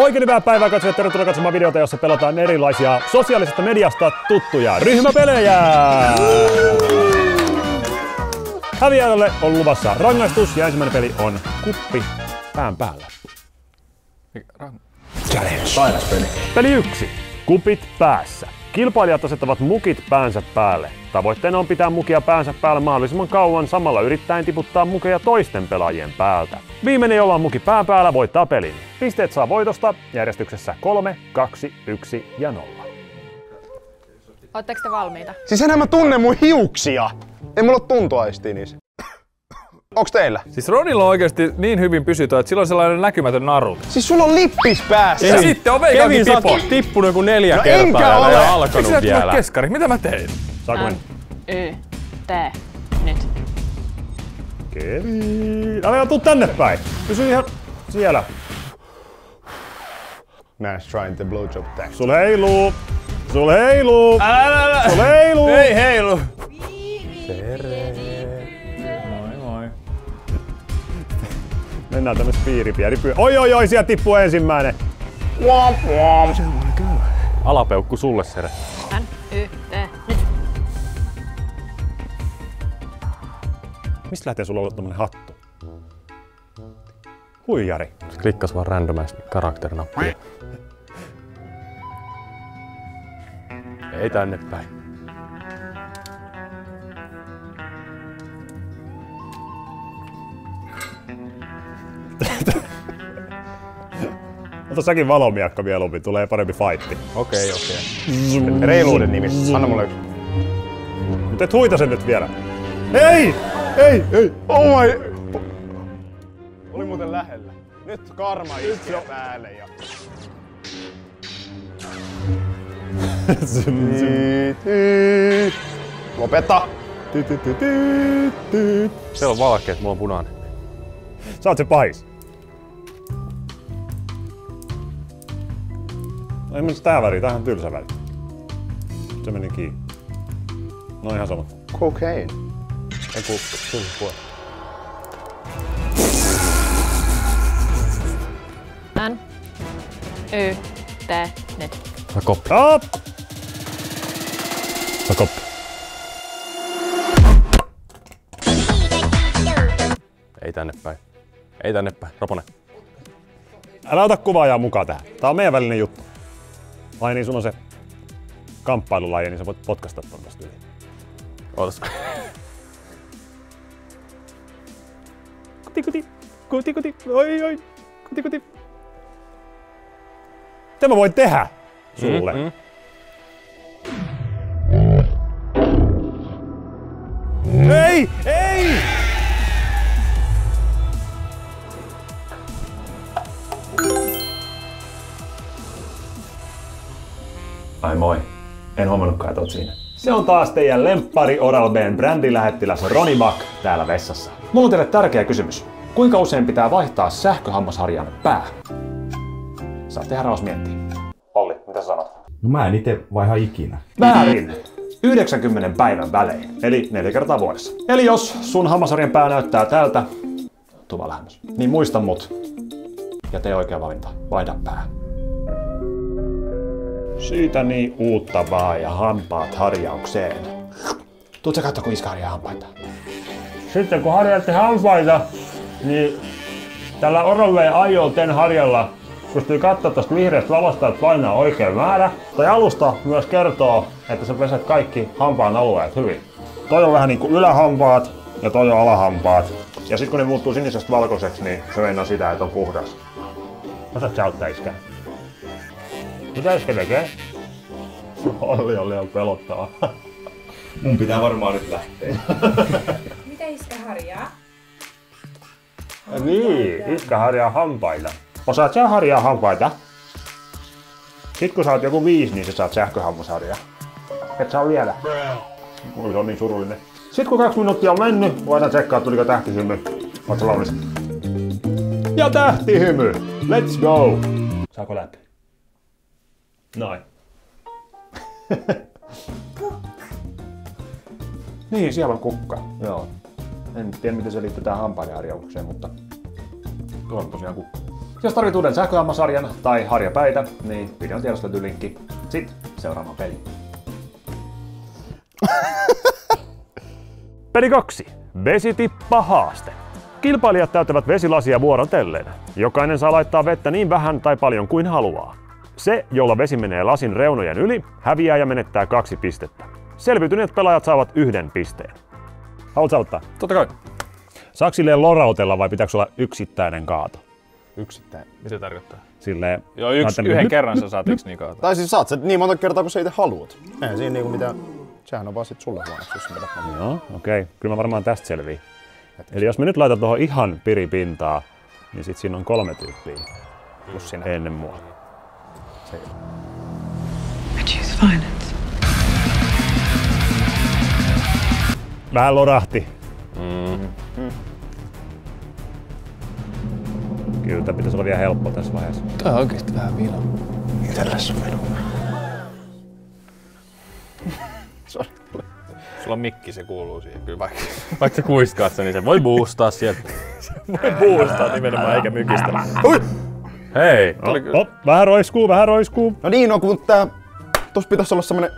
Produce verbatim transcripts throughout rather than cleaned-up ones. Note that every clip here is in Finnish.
Oikein hyvää päivää katsojat, tervetuloa katsomaan videota, jossa pelataan erilaisia sosiaalisesta mediasta tuttuja ryhmäpelejä! Häviäjälle on luvassa rangaistus ja ensimmäinen peli on kuppi pään päällä. Sairas peli. Peli yksi. Kupit päässä. Kilpailijat asettavat mukit päänsä päälle. Tavoitteena on pitää mukia päänsä päällä mahdollisimman kauan, samalla yrittäen tiputtaa mukeja toisten pelaajien päältä. Viimeinen, jolla on muki pään päällä, voittaa pelin. Pisteet saa voitosta järjestyksessä kolme, kaksi, yksi ja nolla. Ootteko te valmiita? Siis enhän mä tunne mun hiuksia! Ei mulla oo tuntoaistia niissä. Onks teillä? Siis Ronilla on oikeesti niin hyvin pysytty, että sillä on sellainen näkymätön naru. Siis sulla on lippis päässä! Ja sitten on Veikaakin Kevin, sä pipo. oot tippunut joku neljä No kertaa enkä ja ole. ei ole alkanut Eikö vielä. sinä keskari? Mitä mä tein? Saako mennä? Y, T, nyt. Kevin! Älä tuu tänne päin! Pysy ihan siellä. Man's trying the blowjob tactic. Sul heiluu! Sul heiluu! Älä, älä, älä. Sul heiluu! Ei heilu! Moi moi. Mennään tämmöis piiripieri pyö. Oi oi oi, sieltä tippuu ensimmäinen! Womp womp. Alapeukku sulle, Sere. N, Y, T, nyt. Mistä lähtee sulla olla tommonen hattu? Huijari. Se klikkas vaan randomasti karakterinappia. Ei tänne päin. Ota säkin valomiakka mieluummin, tulee parempi fightti. Okei, okei. Reiluuden nimissä. Anna mulle yksi. Mut et huita sen nyt vielä. Ei! Ei! Ei! Oh my... Oli muuten lähellä. Nyt karma iskee päälle ja... Zym, zym. Lopeta! Ty, ty, ty, ty, ty. Siellä on valkeet, mulla on punainen. Sä oot se pahis. No ei mennä tää väri, tää on tylsä väri. Se meni kiinni. No ihan sama. Cocaine. Ei kuulu, sun puolella. N, Y, T, nyt. Mä koppi. Stop! Mä koppi. Ei tänne päin. Ei tänne päin. Roponen. Älä ota kuvaajaa mukaan tähän. Tää on meidän välinen juttu. Ai niin, sun on se kamppailulaji, niin sä voit potkasta ton tästä yli. Ootas. Kuti kuti, kuti kuti, oi oi, kuti kuti. Mitä mä voin tehdä sulle? Mm, mm. Ei! Ei! Ai moi. En huomannutkaan, että oot siinä. Se on taas teidän lemppari Oral-B:n brändilähettiläs Roni Buck täällä vessassa. Mulla on teille tärkeä kysymys. Kuinka usein pitää vaihtaa sähköhammasharjan pää? Saatte haraus miettiä. Olli, mitä sanot? No mä en ite vaiha ikinä. Väärin. yhdeksänkymmentä päivän välein, eli neljä kertaa vuodessa. Eli jos sun hammasharjan pää näyttää tältä, tuu vaan lähemmäs, niin muista mut ja tee oikea valinta. Vaihda pää. Siitä niin uutta vaan ja hampaat harjaukseen. Tuut sä katso, kun iskä harjaa hampaita. Sitten kun harjaatte hampaita, niin tällä Oral-B:n Aiolten harjalla pystyy katsoa tästä vihreästä valosta, että painaa oikein määrä. Tai alusta myös kertoo, että sä peset kaikki hampaan alueet hyvin. Toi on vähän niinku ylähampaat ja toi on alahampaat. Ja sit kun ne muuttuu sinisestä valkoiseksi, niin se meinaa sitä, että on puhdas. Osaat sä auttaa iskää? Mitä iskä tekee? Olli oli ihan pelottava. Mun pitää varmaan nyt lähteä. Mitä iskä harjaa? Niin, iskä harjaa hampaita. Osaat sä harjaa hampaita? Sit kun sä oot joku viisi, niin sä saat sähköhammasharjaa. Et saa vielä. Ui, se on niin surullinen. Sit kun kaksi minuuttia on mennyt, voidaan tsekkaa, tuliko tähtihymy. Oot sä valmis? Ja tähtihymy! Let's go! Saako läpi? Noin. Niin, siellä on kukka. Joo. En tiedä, miten se liittyy tähän hampaiden harjaukseen, mutta tuolla on tosiaan kukka. Jos tarvit uuden sähköhammasarjan tai harjapäitä, niin videon tiedossa löytyy linkki. Sitten seuraavaan peliin. Peli kaksi. Vesitippa-haaste. Kilpailijat täyttävät vesilasia vuorotellen. Jokainen saa laittaa vettä niin vähän tai paljon kuin haluaa. Se, jolla vesi menee lasin reunojen yli, häviää ja menettää kaksi pistettä. Selviytyneet pelaajat saavat yhden pisteen. Haluatko auttaa? Totta kai. Saako silleen lorautella vai pitääkö olla yksittäinen kaato? Yksittäin. Mitä se tarkoittaa? Silleen... Joo, yksi, yhden kerran sä saat yksi niin kaataa. Tai siis saat sen niin monta kertaa kuin sä itse haluat. Eihän siinä niinku mitään... Sehän on vaan sit sulle huonoksi, jos sä vedät monta. Joo, okei. Okay. Kyllä mä varmaan tästä selviin. Eli jos me nyt laitan tuohon ihan piripintaa, niin sit siinä on kolme tyyppiä. Plus sinä. Ennen mua. I choose violence. Vähän lorahti. Mm. Mm. Kyllä tää pitäisi olla vielä helppo tässä vaiheessa. Tää on oikeesti vähän vino. Itelles on vino. Sulla on mikki, se kuuluu siihen kyllä vaikka. Vaikka sä kuiskaat sen, niin se voi boostaa sieltä. Voi boostaa nimenomaan eikä mykistä. Ui! Hei! Oh, oh, vähän roiskuu, vähän roiskuu. No niin, no kun tää... Tossa pitäis olla semmonen...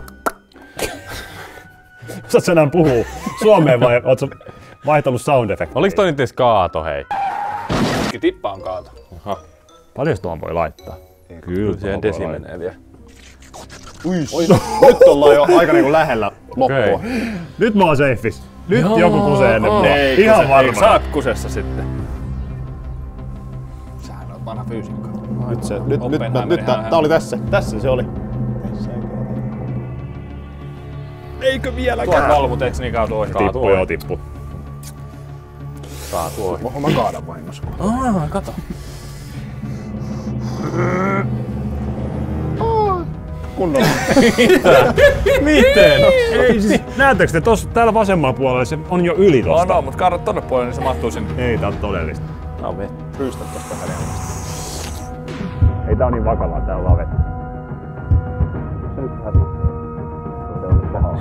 Osaat sä enää puhuu suomeen vai oot sä vaihtanut sound effectia? Oliks toi nyt edes kaato, hei? Tippa on kaato. Aha. Paljon tuohon voi laittaa? Kyllä Siihen desi menee vielä. Ui, nyt ollaan jo aika niinku lähellä loppua. Okay. Nyt mä oon seifis. Nyt Joo. joku kusee ennen mua. Ei, Ihan kuse, varma. ei, sä oot kusessa sitten. Sähän oot vanha fyysikko. Nyt se, nyt, nyt, nyt, Oppenheimer nyt tää, ihan- tää oli tässä. Tässä se oli. Eikö vieläkään? Tuo kolmu teks niin kaatu ois Tippu kaatuu. joo, tippu. Kaatuu ois. Mä, mä kaadan vahingossa. Aa, kato. Kunnolla. Miten? Ei siis, näettekö te tossa täällä vasemmalla puolella se on jo yli No, tosta? no, mut kaada tonne puolelle, niin se mahtuu sinne. Ei tää on todellista. Tää on vettä. Ryistä tosta väliin. Ei tää on niin vakavaa, tää on vaan vettä. Se nyt hävii. Se on pahaa.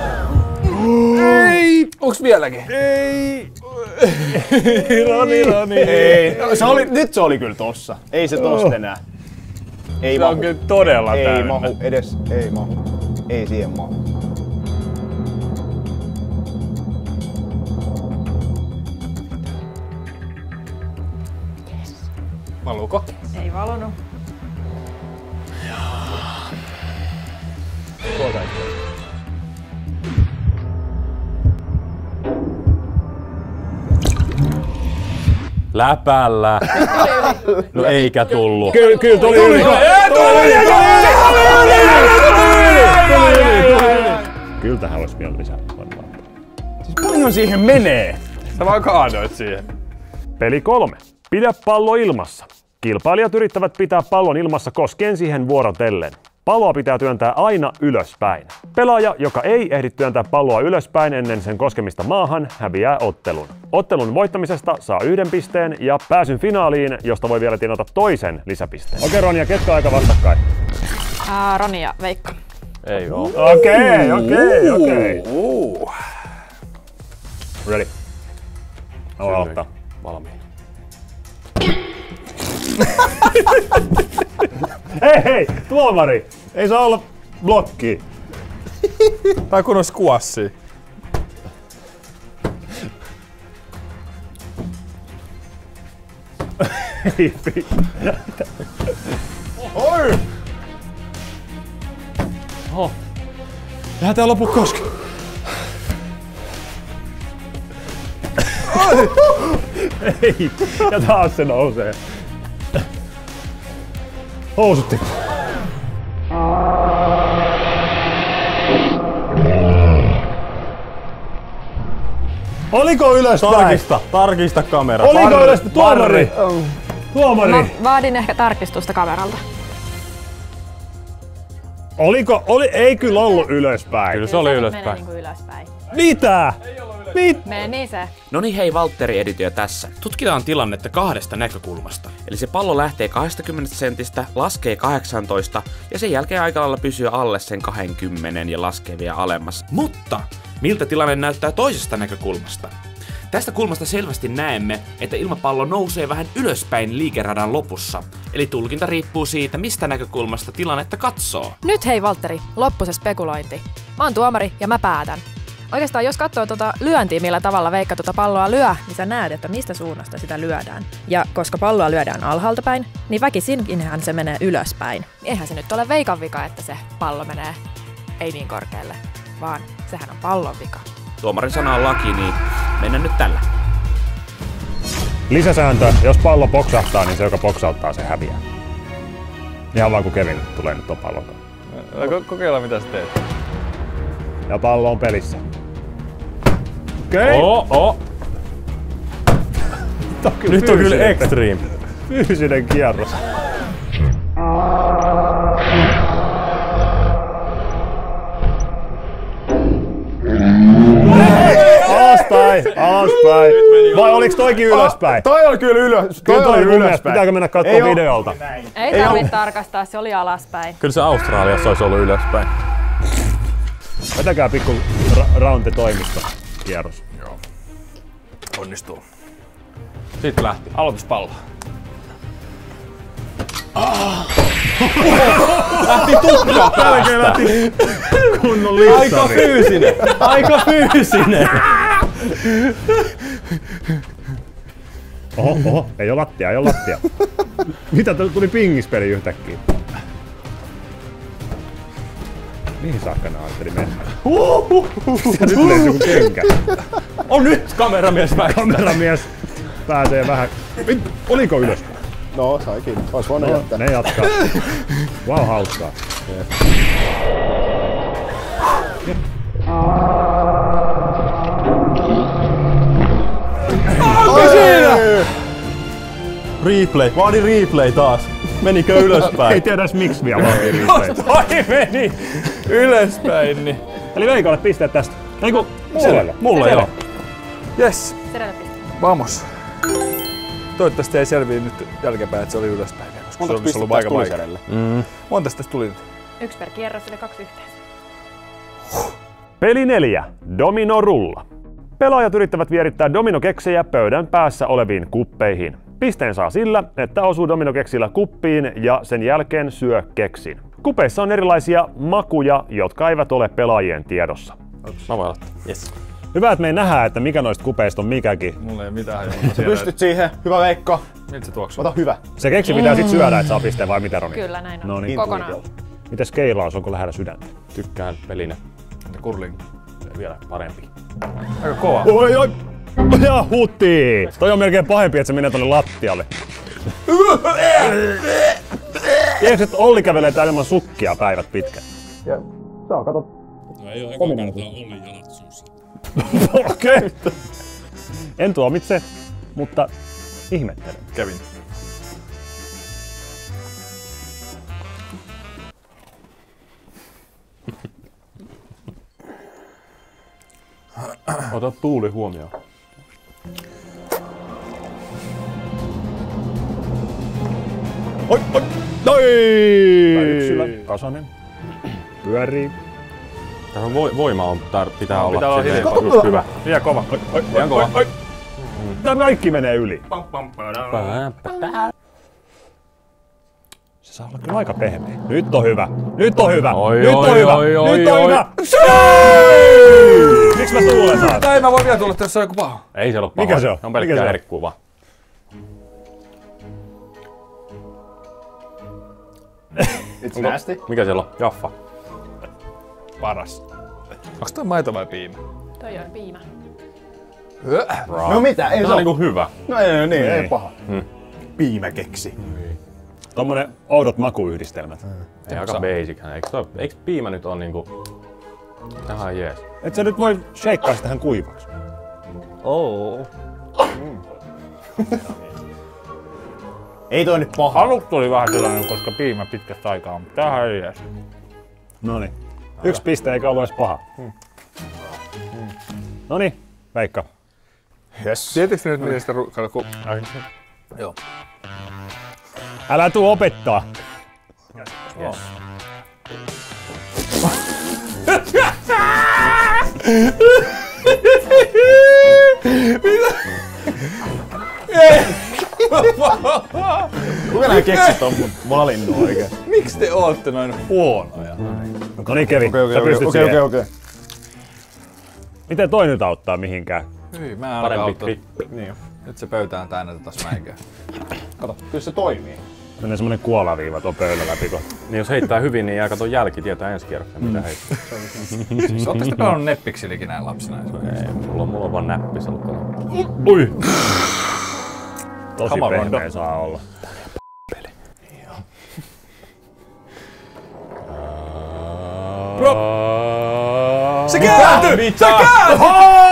Ei! Onks vieläkin? Ei! Roni, Roni. Ei, no, se oli, nyt se oli kyllä tossa. Ei se tosta enää. Ei Se mahu. on kyllä todella Ei täynnä. mahu, edes ei mahu. Ei siihen mahu. Valuuko? Ei valunut. Läpällä. No eikä tullu. Kyllä, kyllä tuli yli. Kyllä tähän olisi vielä lisää varmaan. Siis paljon siihen menee. Sä vaan kaadoit siihen. Peli kolme. Pidä pallo ilmassa. Kilpailijat yrittävät pitää pallon ilmassa koskien siihen vuorotellen. Palloa pitää työntää aina ylöspäin. Pelaaja, joka ei ehdi työntää palloa ylöspäin ennen sen koskemista maahan, häviää ottelun. Ottelun voittamisesta saa yhden pisteen ja pääsyn finaaliin, josta voi vielä tienata toisen lisäpisteen. Okei, Ronja, ketkä aika vastakkain? Ää, Roni ja Veikko. Ei oo. Okei, okei, okei. Ready? Mä voin aloittaa. Valmiin. Hei, hei, tuomari! Ei saa olla blokki. Tai kun on squashi. Ei, pi- Oi! Eihän tää lopu koskaan. Ei, ja taas se nousee. Housut tippuu. Oliko ylöspäin? Tarkista, tarkista kamera. Oliko ylöspäin? Tuomari! Tuomari! Mä vaadin ehkä tarkistusta kameralta. Oliko, oli, ei kyllä ollut ylöspäin. Kyllä se oli Menee ylöspäin. niinku ylöspäin. Mitä? Mit? Meni se. No niin hei, Valtteri Editio tässä. Tutkitaan tilannetta kahdesta näkökulmasta. Eli se pallo lähtee kaksikymmentä sentistä, laskee kahdeksantoista ja sen jälkeen aika lailla pysyy alle sen kaksikymmentä ja laskee vielä alemmas. Mutta miltä tilanne näyttää toisesta näkökulmasta? Tästä kulmasta selvästi näemme, että ilmapallo nousee vähän ylöspäin liikeradan lopussa. Eli tulkinta riippuu siitä, mistä näkökulmasta tilannetta katsoo. Nyt hei Valtteri, loppu se spekulointi. Mä oon tuomari ja mä päätän. Oikeastaan jos katsoo tuota lyöntiä, millä tavalla Veikka tuota palloa lyö, niin sä näet, että mistä suunnasta sitä lyödään. Ja koska palloa lyödään alhaalta päin, niin väkisinkinhän se menee ylöspäin. Eihän se nyt ole Veikan vika, että se pallo menee ei niin korkealle, vaan sehän on pallon vika. Tuomarin sana on laki, niin mennään nyt tällä. Lisäsääntö, jos pallo poksahtaa, niin se joka poksauttaa, se häviää. Ihan vaan kun Kevin tulee nyt ton pallon kanssa. Kokeillaan mitä sä teet. Ja pallo on pelissä. Okei. Oo, oo. Nyt on kyllä extreme. Fyysinen kierros. Alaspäin, alaspäin. Vai oliks toikin ylöspäin? Toi oli kyllä ylös. Kyllä Toi toi oli ylöspäin. ylöspäin. Pitääkö mennä kattoo Ei videolta? Ei, Ei tarvitse tarkastaa, se oli alaspäin. Kyllä se Australiassa olisi ollut ylöspäin. Vetäkää pikku ra- raunte toimisto kierros. Joo. Onnistuu. Sitten lähti. Aloituspallo. Lähti tukkaa päästä. lähti kunnon lissari. Aika fyysinen. Aika fyysinen. Oho, oho, ei oo lattia, ei oo lattia. Mitä tuli pingispeli yhtäkkiä? Mihin saakka nää ajatteli mennä? Nyt tulee joku kenkä. On nyt kameramies väistää. Kameramies pääsee vähän... Oliko ylös? No, saikin. Ois voinut No, jättää. ne jatkaa. Vau, wow, hauskaa. Replay. Vaadi replay taas. Menikö ylöspäin? Ei tiedä edes miksi vielä vaatii replay. Toi meni ylöspäin, niin. Eli Veikalle pisteet tästä. Eiku, Mulle. Mulle joo. Yes. Sedelle piste. Vamos. Toivottavasti ei selviä nyt jälkeenpäin, että se oli ylöspäin. Koska Monta se olisi ollut pistettä aika tuli vaikea. Serelle? Mm. Montas tästä tuli nyt? Yksi per kierros, eli kaksi yhteensä. Peli neljä. Domino-rulla. Pelaajat yrittävät vierittää dominokeksejä pöydän päässä oleviin kuppeihin. Pisteen saa sillä, että osuu dominokeksillä kuppiin ja sen jälkeen syö keksin. Kupeissa on erilaisia makuja, jotka eivät ole pelaajien tiedossa. Mä voin ottaa. Yes. Hyvä, että me ei nähdä, että mikä noista kupeista on mikäkin. Mulla ei mitään. Sä pystyt siihen. Hyvä Veikka. Miltä se tuoksuu? Ota hyvä. Se keksi pitää sit syödä, että saa pisteen vai mitä, Roni? Kyllä, näin on. No niin. Kokonaan. Mites keilaus, onko lähellä sydäntä? Tykkään pelinä. Curling. Vielä parempi. Aika kova. Oi, oi! Ja hutti! Toi on melkein pahempi, että se menee tonne lattialle. Tiedätkö, että Olli kävelee täällä ilman sukkia päivät pitkät? Ja saa kato. No ei oo eka kertaa Ollin jalat suussa. Okei. Okay. En tuomitse, mutta ihmettelen. Kävin. Ota tuuli huomioon. Oi, oi, noi! Yksilö, Kasanen. Pyörii. Tässä on vo- voima on, tar- pitää No, olla, pitää olla silleen hiljaa. just hyvä. Liian kova. Oi, oi, Liian kova. oi, oi. Tää kaikki menee yli. Se saa olla kyllä aika pehmeä. Nyt on hyvä. Nyt on hyvä. Oi, Nyt oi, on hyvä. oi, oi, Nyt on oi. hyvä. Miksi mä tuulen taas? Ei mä voin vielä tulla, tässä on joku paha. Ei se ole paha. Mikä se on? On Mikä se pelkkää on? herkkuu vaan. It's nasty. Mikä siellä on? Jaffa. Paras. Onks toi maito vai piimä? Toi on piimä. No mitä? Ei Se se on oo. niinku hyvä. No ei, ei, niin, ei Ei. paha. Piimäkeksi. Tommonen oudot makuyhdistelmät. Ei aika basic. Eiks, toi, eiks piimä nyt on niinku... Ihan jees. Et sä nyt voi shakeaa sitä tähän kuivaksi. Oh. Ei toi nyt paha. Aluksi oli vähän sellainen, koska piimä pitkästä aikaa, mutta tämähän ei edes. Noniin. Yksi piste eikä ollut edes paha. Noniin, Veikka. Yes. Tietysti nyt niistä ru... Ku... Joo. Älä tuu opettaa. Yes. Kuka nää keksit on valinnut oikein? Miksi te ootte noin huonoja? No niin Kevi, Okei, sä okei, pystyt okei, siihen. okei, okei. Miten toi nyt auttaa mihinkään? Hyi, mä en Parempi auttaa. grippi. Niin. Nyt se pöytään täynnä tätä mäikää. Kato, kyllä se toimii. Menee semmonen kuolaviiva tuon pöydän läpi. Kun... Niin jos heittää hyvin, niin jää kato jälki tietää ensi kierroksen, mitä Mm. heittää. Siis ootteko te pelannut Neppixilläkin näin lapsina? Ei, mulla on, mulla on vaan näppisalkkana. Ui! Tosi Come on, pehmeä Rondo. saa olla. Se kääntyy! Se kääntyy!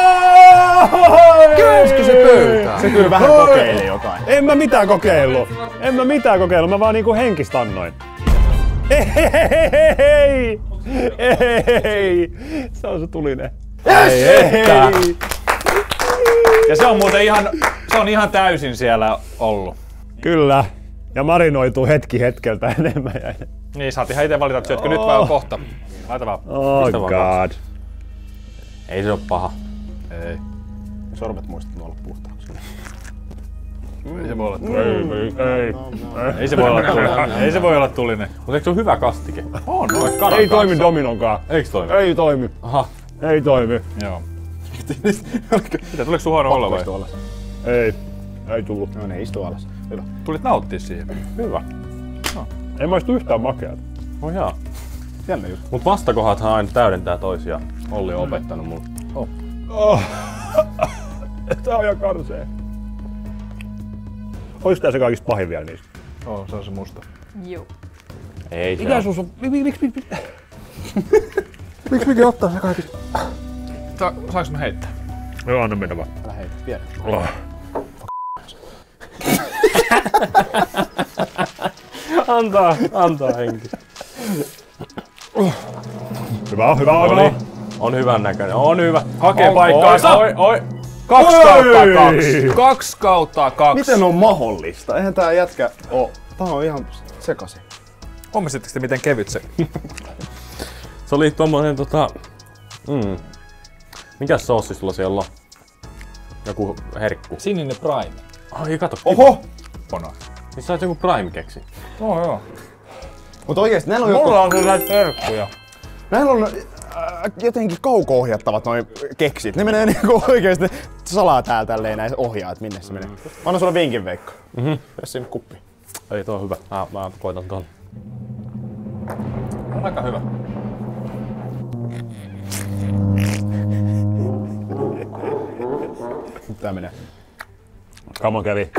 Käänsikö se pöytään? Se kyllä vähän kokeili jotain. En mä mitään kokeillut. En mä mitään kokeillut, mä vaan niinku henkistannoin. Hei, hei, hei, hei, hei, hei. Se on se tulinen. Yes! Hei! Ja se on muuten ihan, se on ihan täysin siellä ollut. Kyllä. Ja marinoituu hetki hetkeltä enemmän ja enemmän. Niin, saat ihan ite valita, että syötkö nyt vai on kohta. Laita vaan. Oh Pistä vaan god. Ei se oo paha. Ei. Sormet muistat olla puhtaaksi. Ei se voi olla Ei, tulinen. ei, ei. Ei se voi olla tulinen. Ei se voi olla tulinen. Mut eikö se oo hyvä kastike? On, on. Ei toimi dominonkaan. Eiks toimi? Ei toimi. Aha. Ei toimi. Joo. Mitä, tuliko sun huono olla vai? Istu alas. Ei. Ei tullut. No ne istu alas. Hyvä. Tulit nauttia siihen. Hyvä. Ei maistu yhtään makeata. No jaa. Jännä juttu. Mut vastakohathan aina täydentää toisiaan. Olli on opettanut mulle. Oh. Tää on ihan karsee. Olis tää se kaikista pahin vielä niistä? Oo, se on se musta. Juu. Ei se oo. Ikäisuus on... Miksi, miksi, miksi? Miksi mikä ottaa se kaikista? Sa- saanko mä heittää? Joo, anna mennä vaan. Älä heitä, vielä. Oh. Antaa, antaa henki. Hyvä on, hyvä on, No hyvä niin. on. On hyvän näköinen. On hyvä. Hakee On- paikkaa. Oi, oi. Kaksi Oi! kautta kaksi. Kaksi kautta kaksi. Miten on mahdollista? Eihän tää jätkä oo. Tää on ihan sekaisin. Huomasitteko te miten kevyt se? Se oli tommonen tota... Mm. Mikäs soossi sulla siellä on? Joku herkku. Sininen Prime. Ai kato. Oho! Pona. Niin sä oot joku Prime keksi. Oo joo. Mut oikeesti näillä on joku... Mulla on kyllä näitä herkkuja. Näillä on äh, jotenkin kauko-ohjattavat noi keksit. Ne menee niinku oikeesti salaa täällä tälleen näin ohjaa, et minne se menee. Mä annan sulle vinkin, Veikka. Mhm. Jos sinne kuppi. Ei, toi on hyvä. Mä, mä koitan ton. On aika hyvä. Nyt tää menee. Come on, Kevi.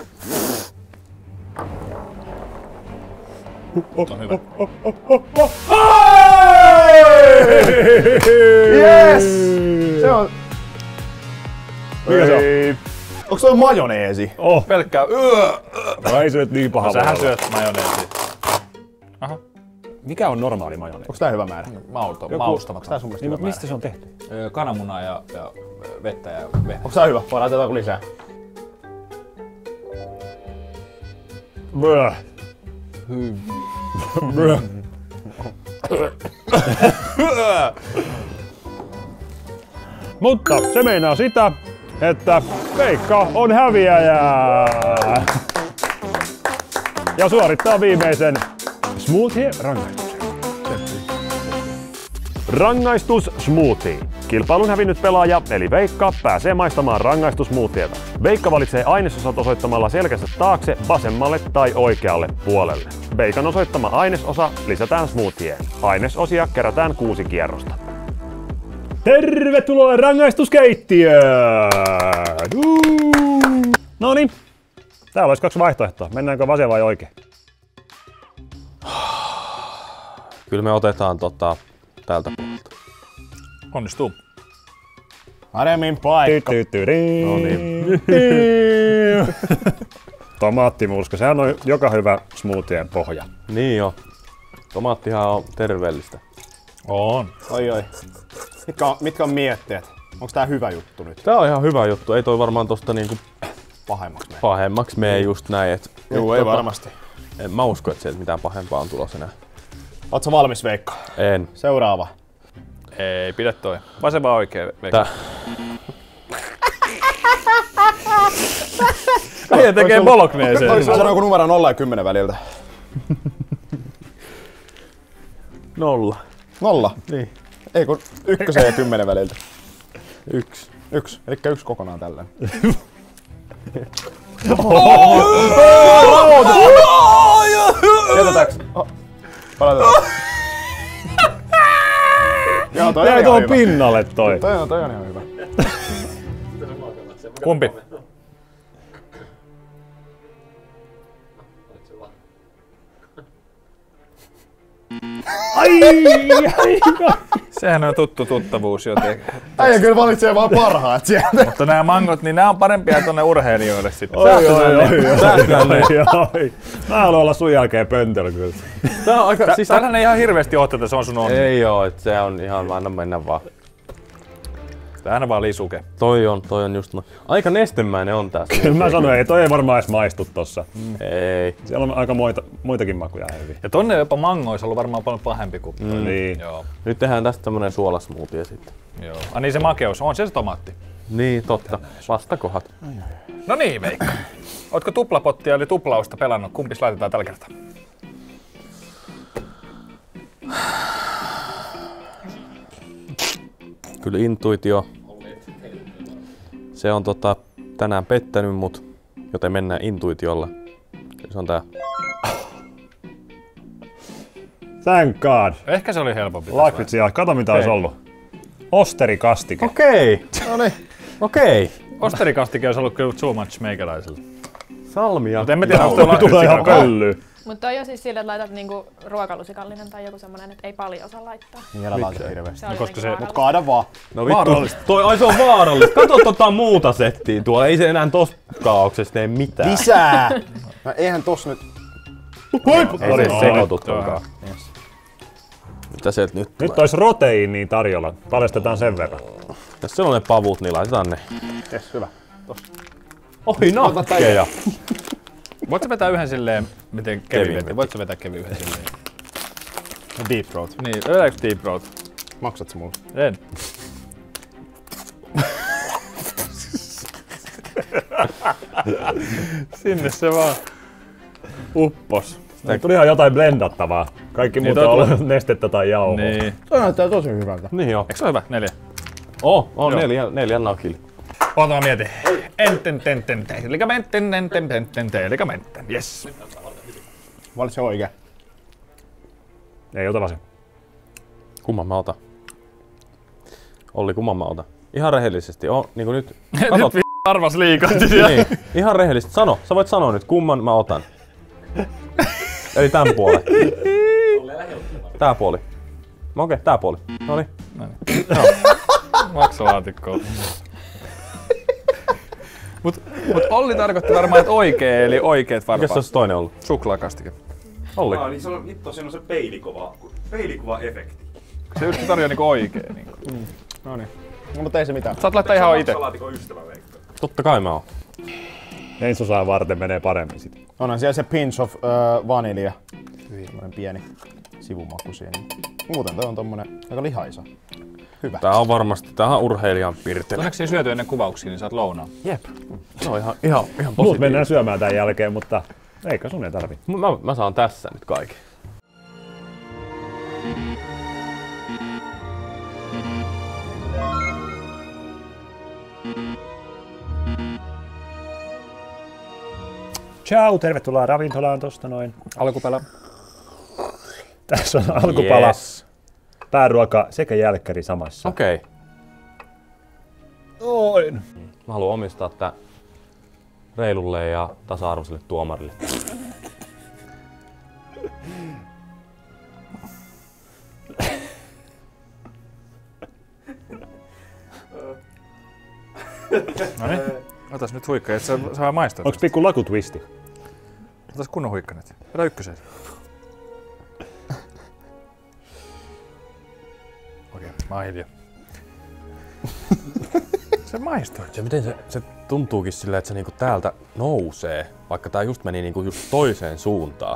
On hyvä. Yes! Se on... Mikä se on? Ei. Onks toi majoneesi? Oh, Pelkkää yö. no ei se nyt niin paha No, voi sähän olla. syöt majoneesia. Aha. Mikä on normaali majoneesi? Onks tää hyvä määrä? Mauto, Joku- maustava. Onks tää sun mielestä Niin, hyvä mistä määrä? se on tehty? Öö, Kananmunaa ja, ja vettä ja vehnää. Onks tää hyvä? Vai laitetaanko lisää? Böh. Böh. Mutta se meinaa sitä, että Veikka on häviäjä. Ja suorittaa viimeisen smoothie-rangaistuksen. Rangaistus smoothie. Kilpailun hävinnyt pelaaja, eli Veikka, pääsee maistamaan rangaistusmoothieta. Veikka valitsee ainesosat osoittamalla selkänsä taakse, vasemmalle tai oikealle puolelle. Veikan osoittama ainesosa lisätään smoothieen. Ainesosia kerätään kuusi kierrosta. Tervetuloa rangaistuskeittiöön! No niin, täällä olisi kaksi vaihtoehtoa. Mennäänkö vasen vai oikein? Kyllä me otetaan tota täältä puolelta. Onnistuu. Paremmin paikka. No niin. Tomaattimurska, sehän on joka hyvä smoothien pohja. Niin jo. Tomaattihan on terveellistä. On. Oi oi. Mitkä on, mitkä on mietteet? Onks tää hyvä juttu nyt? Tää on ihan hyvä juttu. Ei toi varmaan tosta niinku Pahemmaksi menee. pahemmaksi mene just näin. Et, Juu, et ei tota, varmasti. En mä usko, että sieltä mitään pahempaa on tulossa enää. Ootko valmis, Veikka? En. Seuraava. Ei, pidä toi. Vasen vai oikein, Veikka? Tää. Äijä tekee bologneseen. Olis sanoa joku numero nolla ja kymmenen väliltä. Nolla. Nolla? Niin. Ei kun ykkösen ja kymmenen väliltä. Yksi. Yksi. Elikkä yksi kokonaan tälleen. Jätetääks? Palatetaan. Joo, toi jäi tuohon pinnalle toi. Toi on, toi on ihan hyvä. Kumpi? Ai, ai, Sehän on tuttu tuttavuus jotenkin. Äijä kyllä valitsee vaan parhaat sieltä. Mutta nämä mangot, niin nämä on parempia tonne urheilijoille sitten. Oi, oi, oi, oi. Mä haluan olla sun jälkeen pöntöllä kyllä. Tää on aika... Tä, siis täällähän ei ihan hirveesti oo tätä, se on sun onni. Ei oo, et se on ihan anna mennä vaan. Tämähän on vaan lisuke. Toi on, toi on just no. Aika nestemäinen on tää. Kyllä mä sanoin, ei toi ei varmaan edes maistu tossa. Mm. Ei. Siellä on aika muita, muitakin makuja hyviä. Ja tonne jopa mango olisi ollut varmaan paljon pahempi kuin toi. Mm. Niin. Joo. Nyt tehdään tästä tämmönen suolasmoothie sitten. Joo. Ah niin se makeus, on se se tomaatti. Niin, totta. Vastakohat. No niin, Veikka. Ootko tuplapottia eli tuplausta pelannut? Kumpis laitetaan tällä kertaa? Kyllä intuitio. Se on tota, tänään pettänyt mut, joten mennään intuitiolla. Se on tää. Thank God. Ehkä se oli helpompi. Lakritsia, kato mitä olisi ollut. Osterikastike. Okei. Noniin. Okei. Osterikastike olisi ollut kyllä too much meikäläisellä. Salmia. Mutta en mä tiedä, onko tuo Tulee ihan lakritsia. pöllyä. Mutta toi on siis sille, että laitat niinku ruokalusikallinen tai joku semmonen, että ei paljon osaa laittaa. Niin älä laita hirveästi. Se on koska se- jotenkin Mut kaada vaan. No vittu. Toi, ai se on vaarallista. Kato tota muuta settiä tuolla. Ei se enää tossa kaauksessa tee mitään. Lisää! No eihän tossa nyt... Ei se Oi, sekoitu toi on tonkaan. Mitä sieltä nyt tulee? Nyt olisi proteiinia tarjolla. Paljastetaan sen verran. Jos siellä on ne pavut, niin laitetaan ne. Jes, hyvä. Ohi nakkeja. Voitko vetää yhden silleen, miten Kevi Kevin veti? veti. Voitko vetää Kevi yhden silleen? Deep throat. Niin, vedääkö deep throat? Maksat se mulle? En. Sinne se vaan uppos. Tää tuli ihan jotain blendattavaa. Kaikki Niin, muuta on toi ollut nestettä tai jauhoa. Niin. Toi näyttää tosi hyvältä. Niin joo. Eikö se ole hyvä? Neljä. Oh, on Joo. neljä, neljä nakili. Oota mä mietin. Enten ten ten ten. Ligamenten enten ten ten ten. Ligamenten. Yes. Valitse oikein. Ei ota vasen. Kumman mä otan? Olli, kumman mä otan? Ihan rehellisesti. Oh, niinku nyt. Nyt Katot. vi arvas liikaa. Niin. Ihan rehellisesti. Sano. Sä voit sanoa nyt, kumman mä otan. Eli tän puolen. Tää puoli. Okei, okay, tää puoli. Noniin. Maksalaatikkoon. Mut, mut Olli tarkoitti varmaan, että oikee, eli oikeet varpaat. Mikäs se olisi toinen ollut? Suklaakastike. Olli. Ah, niin se on, hitto, siinä on se peilikova, peilikuva-efekti. Se yritti tarjoa niinku oikee. Niinku. Noniin. No mutta ei se mitään. Saat laittaa ihan ite. Salaatikon ystävä Veikka. Totta kai mä oon. Ensi osaa varten menee paremmin sit. Onhan siellä se pinch of uh, vanilja. Semmoinen pieni sivumaku siinä. Muuten toi on tommonen aika lihaisa. Hyvä. Tää on varmasti, tää on urheilijan pirtelä. Onneksi siinä syöty ennen kuvauksia, niin saat lounaa. Jep. Se on ihan, ihan, ihan Muut positiivista. mennään syömään tämän jälkeen, mutta eikä sun ei tarvi. Mä, mä saan tässä nyt kaiken. Ciao, tervetuloa ravintolaan tosta noin. Alkupala. Tässä on alkupala, Yes. pääruoka sekä jälkkäri samassa. Okei. Okay. Noin. Mä haluan omistaa tää reilulle ja tasa-arvoiselle tuomarille. Noniin. Otas nyt huikka, et sä saa maistaa. Onks pikku lakutwisti? Otas kunnon huikka nyt. Vedä ykkösen. Okei, mä oon hiljaa. Se maistuu. Se miten se, se tuntuukin silleen, että se niinku täältä nousee, vaikka tää just meni niinku just toiseen suuntaan.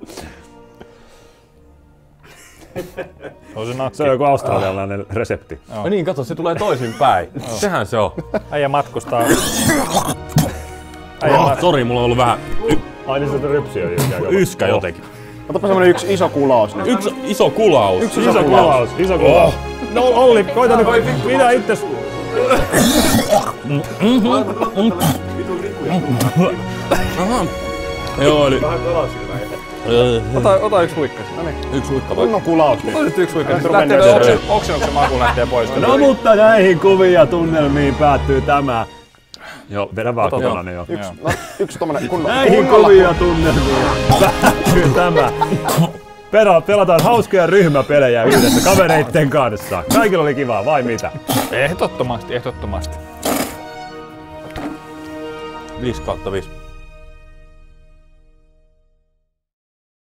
On se nakki. Se on joku australialainen resepti. No niin, kato, se tulee toisin päin. Sehän se on. Äijä matkustaa. Oh, sori, mulla on ollut vähän Ai niin se rypsi on yskä. yskä jotenkin. Otapa semmonen yksi iso kulaus. Yksi iso kulaus. Yksi Iso, iso kulaus. Iso kulaus. No Olli, koita nyt pidä itses. Joo, eli... Ota, ota yksi huikkas. Yksi huikka vai? Kunnon kulaus. Ota nyt yksi huikkas. Nyt Lähtee rupeaa oksen, oksennuksen maku lähtee pois. No mutta näihin kuviin ja tunnelmiin päättyy tämä. Joo, vedä vaan kotona ne jo. Yksi, no, yksi tommonen kunnon... Näihin kuviin ja tunnelmiin päättyy tämä. Pela, pelataan hauskoja ryhmäpelejä yhdessä kavereitten kanssa. Kaikilla oli kivaa, vai mitä? Ehdottomasti, ehdottomasti. viisi kautta viisi.